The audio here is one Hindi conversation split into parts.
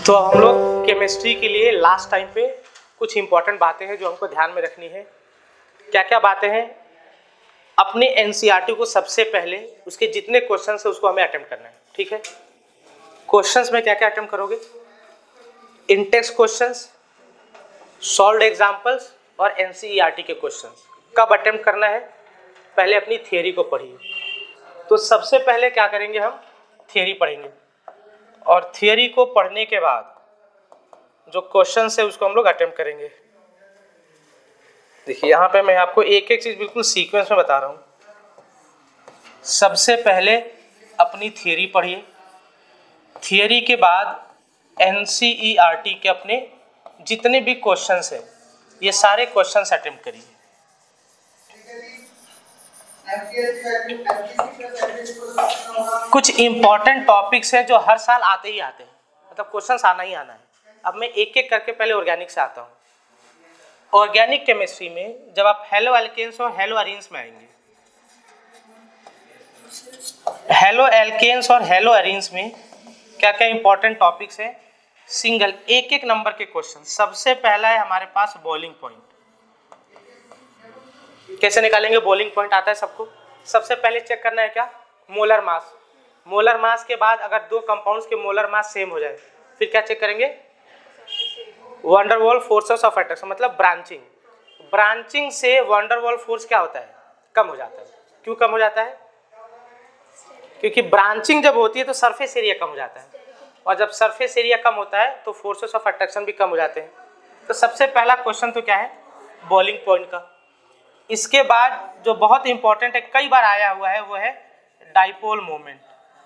तो हम लोग केमिस्ट्री के लिए लास्ट टाइम पे कुछ इंपॉर्टेंट बातें हैं जो हमको ध्यान में रखनी है। क्या क्या बातें हैं? अपने एनसीईआरटी को सबसे पहले उसके जितने क्वेश्चंस है उसको हमें अटेम्प्ट करना है। ठीक है, क्वेश्चंस में क्या क्या अटेम्प्ट करोगे? इनटेक्स्ट क्वेश्चंस, सॉल्व्ड एग्जांपल्स और एनसीईआरटी के क्वेश्चंस। कब अटेम्प्ट करना है? पहले अपनी थियरी को पढ़िए। तो सबसे पहले क्या करेंगे, हम थियरी पढ़ेंगे और थियरी को पढ़ने के बाद जो क्वेश्चंस है उसको हम लोग अटेम्प्ट करेंगे। देखिए यहाँ पे मैं आपको एक एक चीज बिल्कुल सीक्वेंस में बता रहा हूँ। सबसे पहले अपनी थियरी पढ़िए, थियरी के बाद एनसीईआरटी के अपने जितने भी क्वेश्चंस हैं ये सारे क्वेश्चंस अटेम्प्ट करिए। कुछ इंपॉर्टेंट टॉपिक्स हैं जो हर साल आते ही आते हैं, मतलब क्वेश्चंस आना ही आना है। अब मैं एक एक करके पहले ऑर्गेनिक से आता हूँ। ऑर्गेनिक केमिस्ट्री में जब आप हेलो एल्केन्स और हेलो एरीन्स में आएंगे, हेलो एल्केन्स और हेलो एरीन्स में क्या क्या इंपॉर्टेंट टॉपिक्स हैं, सिंगल एक एक नंबर के क्वेश्चन। सबसे पहला है हमारे पास बॉइलिंग पॉइंट। कैसे निकालेंगे बॉइलिंग पॉइंट? आता है सबको। सबसे पहले चेक करना है क्या? Molar mass. मोलर मास के बाद अगर दो कंपाउंड्स के मोलर मास सेम हो जाए फिर क्या चेक करेंगे? Van der Waals forces of attraction, मतलब ब्रांचिंग। ब्रांचिंग से वंडर वॉल फोर्स क्या होता है? कम हो जाता है। क्यों कम हो जाता है? क्योंकि ब्रांचिंग जब होती है तो सरफेस एरिया कम हो जाता है, और जब सरफेस एरिया कम होता है तो फोर्सेस ऑफ अट्रैक्शन भी कम हो जाते हैं। तो सबसे पहला क्वेश्चन तो क्या है? बॉइलिंग पॉइंट का। इसके बाद जो बहुत इंपॉर्टेंट है, कई बार आया हुआ है, वो है डाइपोल मोमेंट।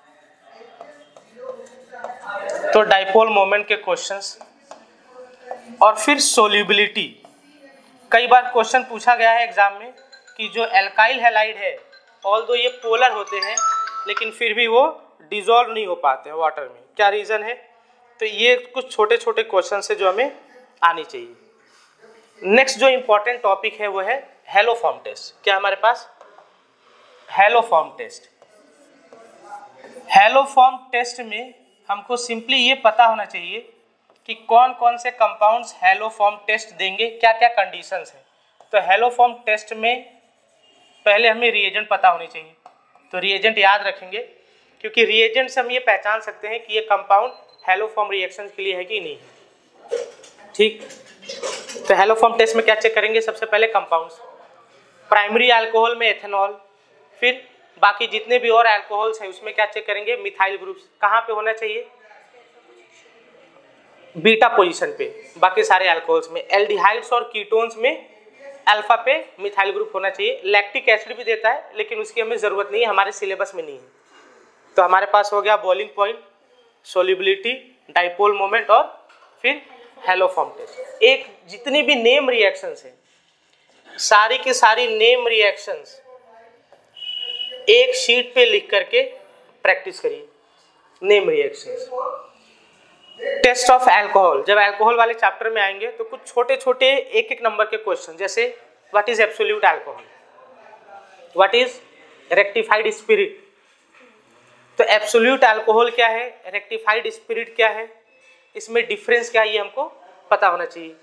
तो डाइपोल मोमेंट के क्वेश्चंस, और फिर सोल्यूबिलिटी। कई बार क्वेश्चन पूछा गया है एग्जाम में कि जो एल्काइल हैलाइड है, ऑल्दो ये पोलर होते हैं लेकिन फिर भी वो डिसॉल्व नहीं हो पाते हैं वाटर में। क्या रीज़न है? तो ये कुछ छोटे छोटे क्वेश्चन है जो हमें आनी चाहिए। नेक्स्ट जो इंपॉर्टेंट टॉपिक है वो है हेलोफॉर्म टेस्ट। क्या हमारे पास? Haloform test. हेलोफॉर्म टेस्ट में हमको सिंपली ये पता होना चाहिए कि कौन कौन से कंपाउंड्स हेलोफॉर्म टेस्ट देंगे, क्या क्या कंडीशंस हैं। तो हेलोफॉर्म टेस्ट में पहले हमें रिएजेंट पता होनी चाहिए। तो रिएजेंट याद रखेंगे, क्योंकि रिएजेंट से हम ये पहचान सकते हैं कि ये कंपाउंड हेलोफॉर्म रिएक्शन के लिए है कि नहीं है। ठीक, तो हेलोफॉर्म टेस्ट में क्या चेक करेंगे? सबसे पहले कंपाउंड्स। प्राइमरी अल्कोहल में एथेनॉल, फिर बाकी जितने भी और अल्कोहल्स हैं उसमें क्या चेक करेंगे? Methyl groups. कहाँ पे होना चाहिए? बीटा पोजीशन पे। बाकी सारे अल्कोहल्स में, एल्डिहाइड्स और कीटोन्स में अल्फा पे मिथाइल ग्रुप होना चाहिए। लैक्टिक एसिड भी देता है लेकिन उसकी हमें ज़रूरत नहीं है, हमारे सिलेबस में नहीं है। तो हमारे पास हो गया boiling point, solubility, dipole moment और फिर हेलोफॉर्म टेस्ट। एक जितनी भी नेम रिएक्शंस हैं, सारी की सारी नेम रिएक्शंस एक शीट पे लिख करके प्रैक्टिस करिए। Name reactions. Test of alcohol, जब अल्कोहल वाले चैप्टर में आएंगे तो कुछ छोटे छोटे एक एक नंबर के क्वेश्चन, जैसे what is absolute alcohol, what is rectified spirit. तो एब्सोल्यूट अल्कोहल क्या है, रेक्टिफाइड स्पिरिट क्या है, इसमें डिफरेंस क्या है, ये हमको पता होना चाहिए।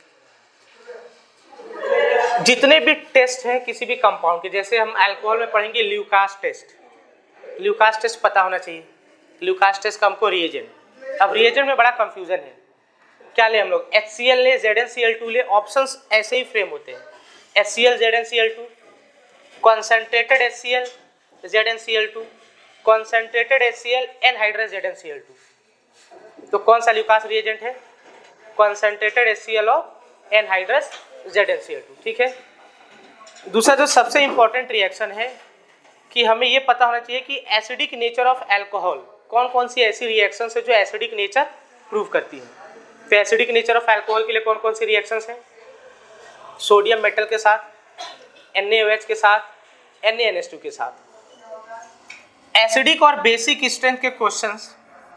जितने भी टेस्ट हैं किसी भी कंपाउंड के, जैसे हम अल्कोहल में पढ़ेंगे ल्यूकास टेस्ट, ल्यूकास टेस्ट पता होना चाहिए। ल्यूकास टेस्ट का हमको रिएजेंट। अब रिएजेंट में बड़ा कंफ्यूजन है, क्या ले हम लोग? HCl ले, ZnCl2 ले, ऑप्शंस ऐसे ही फ्रेम होते हैं। HCl ZnCl2, concentrated HCl ZnCl2, concentrated HCl anhydrous ZnCl2। तो कौन सा ल्यूकास रिएजेंट है? कॉन्सेंट्रेटेड HCl और एनहाइड्रस ZnCl2। ठीक है। दूसरा जो सबसे इंपॉर्टेंट रिएक्शन है कि हमें ये पता होना चाहिए कि एसिडिक नेचर ऑफ अल्कोहल, कौन कौन सी ऐसी रिएक्शंस है जो एसिडिक नेचर प्रूव करती हैं। तो एसिडिक नेचर ऑफ अल्कोहल के लिए कौन कौन सी रिएक्शंस हैं? सोडियम मेटल के साथ, NaOH के साथ, NaNH2 के साथ। एसिडिक और बेसिक स्ट्रेंथ के क्वेश्चंस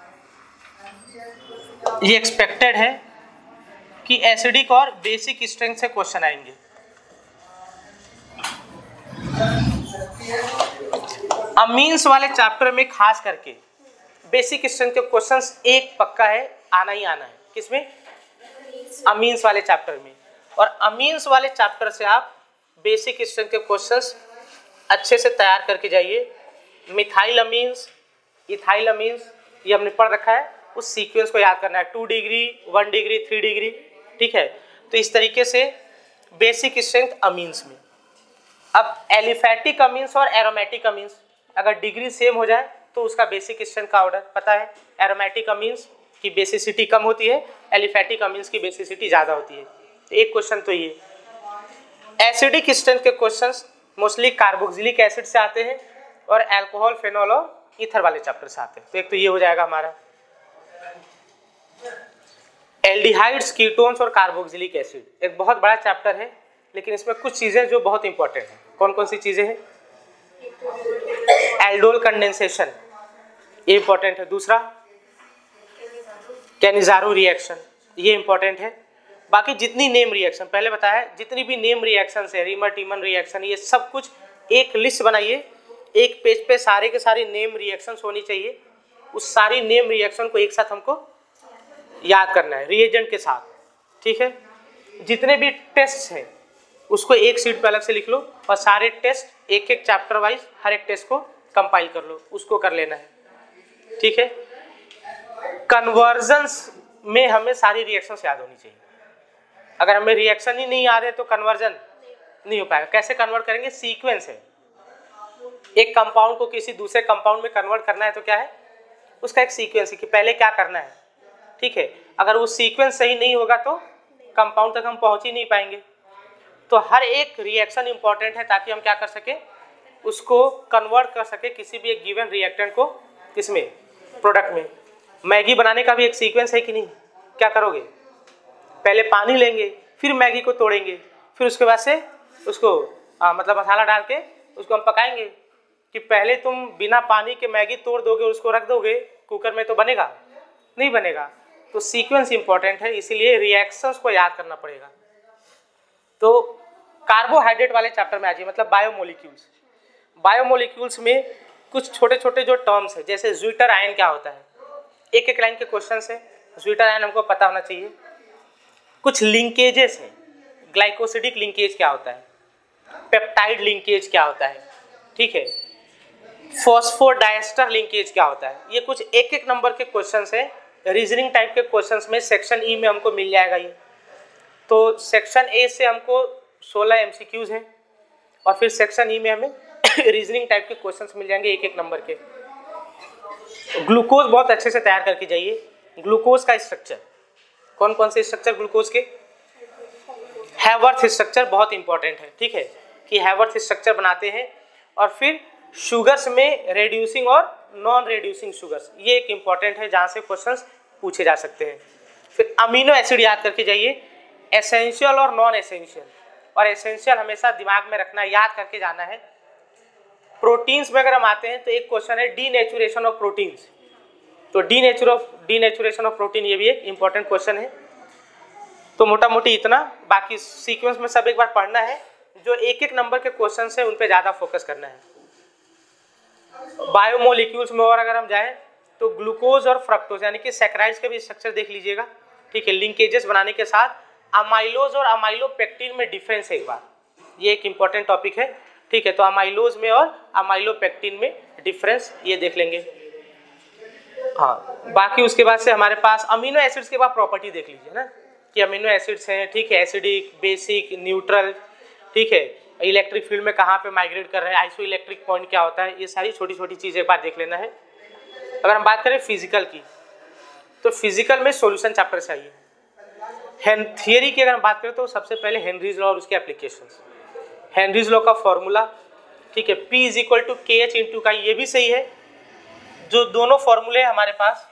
ये एक्सपेक्टेड है कि एसिडिक और बेसिक स्ट्रेंथ से क्वेश्चन आएंगे। अमीन्स वाले चैप्टर में खास करके बेसिक स्ट्रेंथ के क्वेश्चंस एक पक्का है, आना ही आना है। किसमें? अमीन्स वाले चैप्टर में। और अमीन्स वाले चैप्टर से आप बेसिक स्ट्रेंथ के क्वेश्चंस अच्छे से तैयार करके जाइए। मिथाइल अमीन्स, इथाइल अमीन्स, ये हमने पढ़ रखा है, उस सीक्वेंस को याद करना है, 2 डिग्री, 1 डिग्री, 3 डिग्री, ठीक है। तो इस तरीके से बेसिक स्ट्रेंथ अमीन्स में। अब एलिफैटिक अमीन्स और एरोमेटिक अमीन्स, अगर डिग्री सेम हो जाए तो उसका बेसिक स्ट्रेंथ का ऑर्डर पता है। एरोमेटिक अमीन्स की बेसिसिटी कम होती है, एलिफैटिक अमीन्स की बेसिसिटी ज़्यादा होती है। तो एक क्वेश्चन तो ये। एसिडिक स्ट्रेंथ के क्वेश्चंस मोस्टली कार्बोक्सिलिक एसिड से आते हैं और अल्कोहल, फेनॉल और ईथर वाले चैप्टर से आते हैं। तो एक तो ये हो जाएगा हमारा। एल्डिहाइड्स, कीटोन्स और कार्बोक्सिलिक एसिड एक बहुत बड़ा चैप्टर है, लेकिन इसमें कुछ चीज़ें जो बहुत इंपॉर्टेंट हैं। कौन कौन सी चीज़ें हैं? एल्डोल कंडेंसेशन, ये इंपॉर्टेंट है। दूसरा कैनिज़ारो रिएक्शन, ये इंपॉर्टेंट है। बाकी जितनी नेम रिएक्शन पहले बताया, जितनी भी नेम रिएक्शन है, रीमर टीमन रिएक्शन, ये सब कुछ एक लिस्ट बनाइए, एक पेज पे सारे के सारे नेम रिएक्शंस होनी चाहिए। उस सारी नेम रिएक्शन को एक साथ हमको याद करना है रिएजेंट के साथ, ठीक है। जितने भी टेस्ट हैं उसको एक शीट पे अलग से लिख लो और सारे टेस्ट एक एक चैप्टर वाइज हर एक टेस्ट को कंपाइल कर लो, उसको कर लेना है, ठीक है। कन्वर्जन्स में हमें सारी रिएक्शंस याद होनी चाहिए। अगर हमें रिएक्शन ही नहीं याद है तो कन्वर्जन नहीं हो पाएगा। कैसे कन्वर्ट करेंगे? सीक्वेंस है, एक कंपाउंड को किसी दूसरे कंपाउंड में कन्वर्ट करना है तो क्या है? उसका एक सीक्वेंस है कि पहले क्या करना है, ठीक है। अगर वो सीक्वेंस सही नहीं होगा तो कंपाउंड तक हम पहुंच ही नहीं पाएंगे। तो हर एक रिएक्शन इंपॉर्टेंट है ताकि हम क्या कर सके, उसको कन्वर्ट कर सके किसी भी एक गिवन रिएक्टेंट को किसमें? प्रोडक्ट में। मैगी बनाने का भी एक सीक्वेंस है कि नहीं? क्या करोगे? पहले पानी लेंगे, फिर मैगी को तोड़ेंगे, फिर उसके बाद से उसको मतलब मसाला डाल के उसको हम पकाएंगे। कि पहले तुम बिना पानी के मैगी तोड़ दोगे और उसको रख दोगे कुकर में तो बनेगा? नहीं बनेगा। तो सीक्वेंस इंपॉर्टेंट है, इसीलिए रिएक्शंस को याद करना पड़ेगा। तो कार्बोहाइड्रेट वाले चैप्टर में आ जाइए, मतलब बायोमोलिक्यूल्स। बायोमोलिक्यूल्स में कुछ छोटे छोटे जो टर्म्स है, जैसे ज्विटर आयन क्या होता है, एक एक लाइन के क्वेश्चन है। ज्विटर आयन हमको पता होना चाहिए। कुछ लिंकेजेस हैं, ग्लाइकोसिडिक लिंकेज क्या होता है, पेप्टाइड लिंकेज क्या होता है, ठीक है, फॉस्फोडाइस्टर लिंकेज क्या होता है। ये कुछ एक एक नंबर के क्वेश्चंस हैं, रीजनिंग टाइप के क्वेश्चंस में सेक्शन ई में हमको मिल जाएगा ये। तो सेक्शन ए से हमको 16 एमसीक्यूज हैं और फिर सेक्शन ई में हमें रीजनिंग टाइप के क्वेश्चंस मिल जाएंगे एक एक नंबर के। ग्लूकोज बहुत अच्छे से तैयार करके जाइए। ग्लूकोज का स्ट्रक्चर, कौन कौन से स्ट्रक्चर ग्लूकोज के? हैवर्थ स्ट्रक्चर बहुत इंपॉर्टेंट है, ठीक है, कि हैवर्थ स्ट्रक्चर बनाते हैं। और फिर शुगर्स में रेड्यूसिंग और नॉन रेड्यूसिंग शुगर्स, ये एक इंपॉर्टेंट है जहाँ से क्वेश्चंस पूछे जा सकते हैं। फिर अमीनो एसिड याद करके जाइए, एसेंशियल और नॉन एसेंशियल। और एसेंशियल हमेशा दिमाग में रखना, याद करके जाना है। प्रोटीन्स में अगर हम आते हैं तो एक क्वेश्चन है डीनेचुरेशन ऑफ प्रोटीन्स। तो डीनेचुरेशन ऑफ प्रोटीन, ये भी एक इंपॉर्टेंट क्वेश्चन है। तो मोटा मोटी इतना, बाकी सीक्वेंस में सब एक बार पढ़ना है। जो एक एक नंबर के क्वेश्चन है उन पे ज़्यादा फोकस करना है। बायोमोलिक्यूल्स में और अगर हम जाएं तो ग्लूकोज और फ्रक्टोज यानी कि सैकराइड्स के भी स्ट्रक्चर देख लीजिएगा, ठीक है। लिंकेजेस बनाने के साथ अमाइलोज और अमाइलोपेक्टिन में डिफरेंस है एक बार, ये एक इंपॉर्टेंट टॉपिक है, ठीक है। तो अमाइलोज में और अमाइलोपेक्टिन में डिफरेंस ये देख लेंगे। हाँ, बाकी उसके बाद से हमारे पास अमीनो एसिड्स के बाद प्रॉपर्टी देख लीजिए ना, कि अमीनो एसिड्स हैं, ठीक है, एसिडिक, बेसिक, न्यूट्रल, ठीक है, इलेक्ट्रिक फील्ड में कहाँ पे माइग्रेट कर रहे हैं, आइसो इलेक्ट्रिक पॉइंट क्या होता है, ये सारी छोटी छोटी चीज़ें एक बार देख लेना है। अगर हम बात करें फिजिकल की, तो फिजिकल में सॉल्यूशन चैप्टर से आइए। थियरी की अगर हम बात करें तो सबसे पहले हेनरीज लॉ और उसके एप्लीकेशंस। हेनरीज लॉ का फॉर्मूला, ठीक है, P = KH × का, ये भी सही है। जो दोनों फॉर्मूले हमारे पास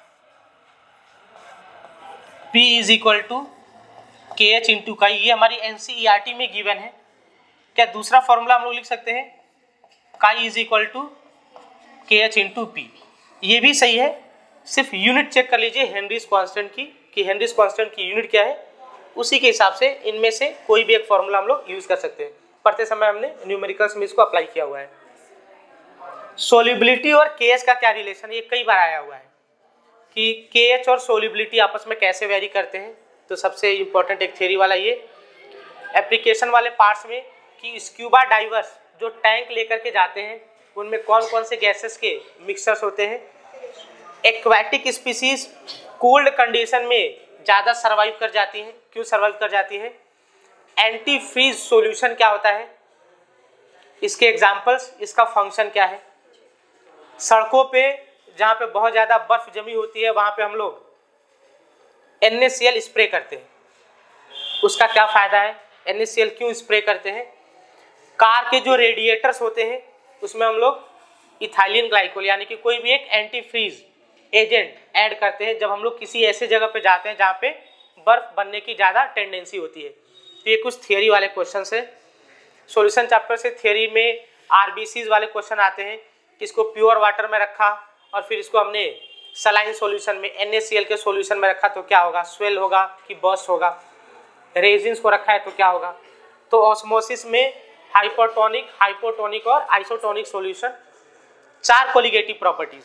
P = KH × का, ये हमारी NCERT में गिवन है। क्या दूसरा फॉर्मूला हम लोग लिख सकते हैं, chi = KH × P, ये भी सही है। सिर्फ यूनिट चेक कर लीजिए हेनरीज कांस्टेंट की, कि हेनरीज कांस्टेंट की यूनिट क्या है, उसी के हिसाब से इनमें से कोई भी एक फॉर्मूला हम लोग यूज कर सकते हैं। पढ़ते समय हमने न्यूमेरिकल्स में इसको अप्लाई किया हुआ है। सोल्यूबिलिटी और KH का क्या रिलेशन, ये कई बार आया हुआ है। कि KH और सोल्युबिलिटी आपस में कैसे वेरी करते हैं। तो सबसे इम्पोर्टेंट एक थ्योरी वाला ये एप्लीकेशन वाले पार्ट्स में कि स्क्यूबा डाइवर्स जो टैंक लेकर के जाते हैं उनमें कौन कौन से गैसेस के मिक्सचर्स होते हैं। एक्वाटिक स्पीसीज कोल्ड कंडीशन में ज़्यादा सर्वाइव कर जाती हैं, क्यों सर्वाइव कर जाती हैं। एंटी फ्रीज सॉल्यूशन क्या होता है, इसके एग्जांपल्स, इसका फंक्शन क्या है। सड़कों पे जहाँ पे बहुत ज़्यादा बर्फ जमी होती है वहाँ पे हम लोग NaCl स्प्रे करते हैं, उसका क्या फ़ायदा है, NaCl क्यों स्प्रे करते हैं। कार के जो रेडिएटर्स होते हैं उसमें हम लोग इथाइलिन ग्लाइकोल यानी कि कोई भी एक एंटी फ्रीज एजेंट ऐड करते हैं जब हम लोग किसी ऐसे जगह पे जाते हैं जहाँ पे बर्फ बनने की ज़्यादा टेंडेंसी होती है। तो ये कुछ थियरी वाले क्वेश्चन है। सॉल्यूशन चैप्टर से थियरी में RBCs वाले क्वेश्चन आते हैं कि इसको प्योर वाटर में रखा और फिर इसको हमने सलाइन सॉल्यूशन में NaCl के सॉल्यूशन में रखा तो क्या होगा, स्वेल होगा कि बर्स्ट होगा। रेजिन्स को रखा है तो क्या होगा। तो ऑस्मोसिस में हाइपोटोनिक, हाइपोटोनिक और isotonic solution. 4 colligative properties,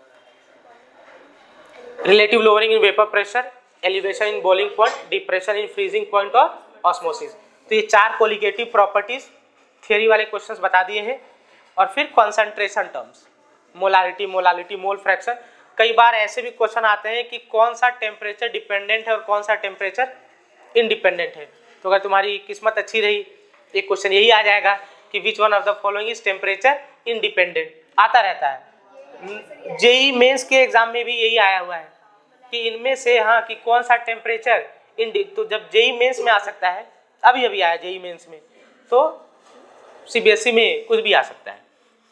relative lowering in vapour pressure, elevation in boiling point, depression in freezing point और ऑस्मोसिस। तो ये 4 कोलिगेटिव प्रॉपर्टीज थियरी वाले क्वेश्चंस बता दिए हैं। और फिर concentration terms, molarity, molality, mole fraction. कई बार ऐसे भी क्वेश्चन आते हैं कि कौन सा टेम्परेचर डिपेंडेंट है और कौन सा टेम्परेचर इंडिपेंडेंट है। तो अगर तुम्हारी किस्मत अच्छी रही एक क्वेश्चन यही आ जाएगा कि which one of the following is temperature independent. आता रहता है, जेई मेंस के एग्जाम में भी यही आया हुआ है कि इनमें से हाँ कि कौन सा टेम्परेचर तो जब जेई मेंस में आ सकता है, अभी आया जेई मेंस में, तो CBSE में कुछ भी आ सकता है।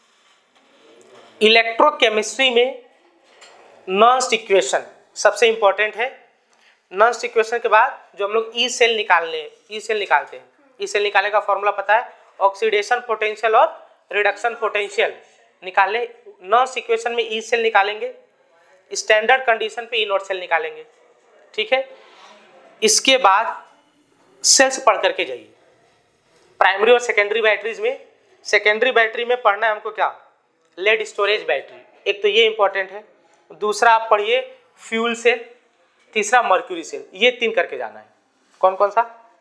इलेक्ट्रोकेमिस्ट्री में नॉन्स इक्वेशन सबसे इंपॉर्टेंट है। नॉन्स इक्वेशन के बाद जो हम लोग ई सेल निकालते हैं, ई सेल निकालने का फॉर्मूला पता है, ऑक्सीडेशन पोटेंशियल और रिडक्शन पोटेंशियल निकालने। नॉन्स इक्वेशन में ई सेल निकालेंगे, स्टैंडर्ड कंडीशन पे ई नॉट सेल निकालेंगे, ठीक है। इसके बाद सेल्स पढ़ करके जाइए। प्राइमरी और सेकेंडरी बैटरीज में, सेकेंडरी बैटरी में पढ़ना है हमको क्या, लेड स्टोरेज बैटरी, एक तो ये इंपॉर्टेंट है। दूसरा आप पढ़िए फ्यूल सेल, तीसरा मर्क्यूरी सेल, ये 3 करके जाना है। कौन कौन सा,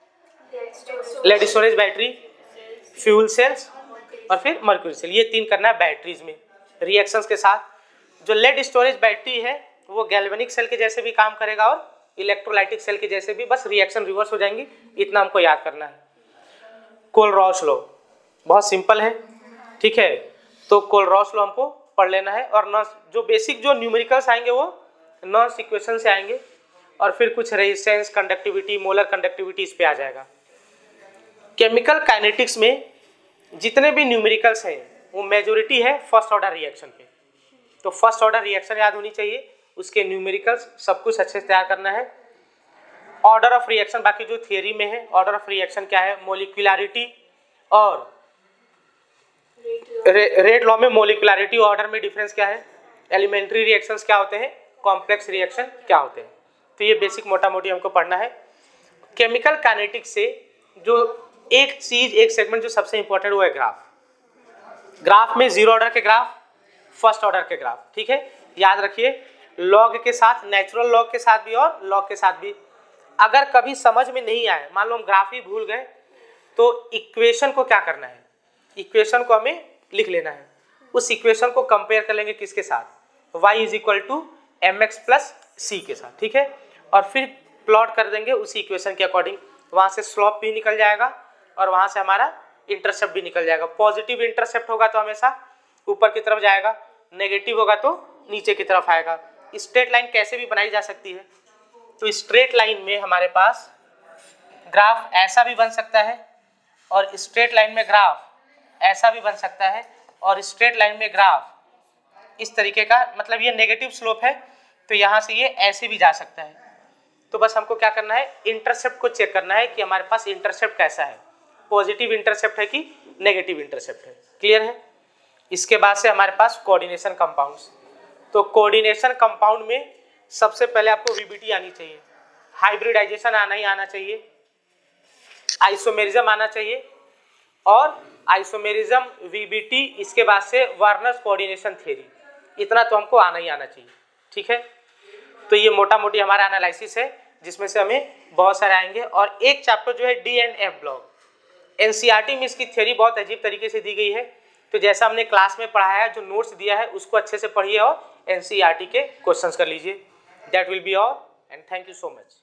lead storage battery, fuel cells और फिर मर्क्यूरी सेल, ये 3 करना है बैटरीज में रिएक्शंस के साथ। जो लेड स्टोरेज बैटरी है वो गैल्वेनिक सेल के जैसे भी काम करेगा और इलेक्ट्रोलाइटिक सेल के जैसे भी, बस रिएक्शन रिवर्स हो जाएंगी, इतना हमको याद करना है। कोलरॉस लॉ बहुत सिंपल है, ठीक है। तो कोलरॉस लॉ हमको पढ़ लेना है। और नॉन्स जो बेसिक जो न्यूमेरिकल्स आएंगे वो नॉन्स इक्वेशन से आएंगे और फिर कुछ रेजिस्टेंस, कंडक्टिविटी, मोलर कंडक्टिविटी इस पे आ जाएगा। केमिकल काइनेटिक्स में जितने भी न्यूमेरिकल्स हैं वो मेजॉरिटी है फर्स्ट ऑर्डर रिएक्शन पे। तो फर्स्ट ऑर्डर रिएक्शन याद होनी चाहिए, उसके न्यूमेरिकल्स सब कुछ अच्छे से तैयार करना है। ऑर्डर ऑफ रिएक्शन बाकी जो थियरी में है, ऑर्डर ऑफ रिएक्शन क्या है, मोलिकुलरिटी और रेट लॉ में मोलिकुलरिटी ऑर्डर में डिफरेंस क्या है, एलिमेंट्री रिएक्शंस क्या होते हैं, कॉम्प्लेक्स रिएक्शन क्या होते हैं। तो ये बेसिक मोटा मोटी हमको पढ़ना है। केमिकल काइनेटिक्स से जो एक चीज, एक सेगमेंट जो सबसे इंपॉर्टेंट वो है ग्राफ। ग्राफ में 0 ऑर्डर के ग्राफ, फर्स्ट ऑर्डर के ग्राफ, ठीक है। याद रखिए लॉग के साथ, नेचुरल लॉग के साथ भी और लॉग के साथ भी। अगर कभी समझ में नहीं आए, मान लो हम ग्राफ ही भूल गए, तो इक्वेशन को क्या करना है, इक्वेशन को हमें लिख लेना है। उस इक्वेशन को कंपेयर कर लेंगे किसके साथ, y = mx + c के साथ, ठीक है। और फिर प्लॉट कर देंगे उसी इक्वेशन के अकॉर्डिंग। वहाँ से स्लोप भी निकल जाएगा और वहाँ से हमारा इंटरसेप्ट भी निकल जाएगा। पॉजिटिव इंटरसेप्ट होगा तो हमेशा ऊपर की तरफ जाएगा, नेगेटिव होगा तो नीचे की तरफ आएगा। स्ट्रेट लाइन कैसे भी बनाई जा सकती है, तो स्ट्रेट लाइन में हमारे पास ग्राफ ऐसा भी बन सकता है और स्ट्रेट लाइन में ग्राफ ऐसा भी बन सकता है और स्ट्रेट लाइन में ग्राफ इस तरीके का, मतलब ये नेगेटिव स्लोप है तो यहाँ से ये ऐसे भी जा सकता है। तो बस हमको क्या करना है, इंटरसेप्ट को चेक करना है कि हमारे पास इंटरसेप्ट कैसा है, पॉजिटिव इंटरसेप्ट है कि नेगेटिव इंटरसेप्ट है। क्लियर है। इसके बाद से हमारे पास कोऑर्डिनेशन कंपाउंड्स। तो कोऑर्डिनेशन कंपाउंड में सबसे पहले आपको वीबीटी आनी चाहिए, हाइब्रिडाइजेशन आना ही आना चाहिए, आइसोमेरिज्म आना चाहिए और आइसोमेरिज्म, वीबीटी, इसके बाद से वार्नर्स कोऑर्डिनेशन थ्योरी, इतना तो हमको आना ही आना चाहिए, ठीक है। तो ये मोटा मोटी हमारा एनालिसिस है, जिसमें से हमें बहुत सारे आएंगे। और एक चैप्टर जो है D&F ब्लॉक, एनसीईआरटी में इसकी थ्योरी बहुत अजीब तरीके से दी गई है। तो जैसा हमने क्लास में पढ़ाया है, जो नोट्स दिया है उसको अच्छे से पढ़िए और एनसीईआरटी के क्वेश्चंस कर लीजिए। That will be all and thank you so much.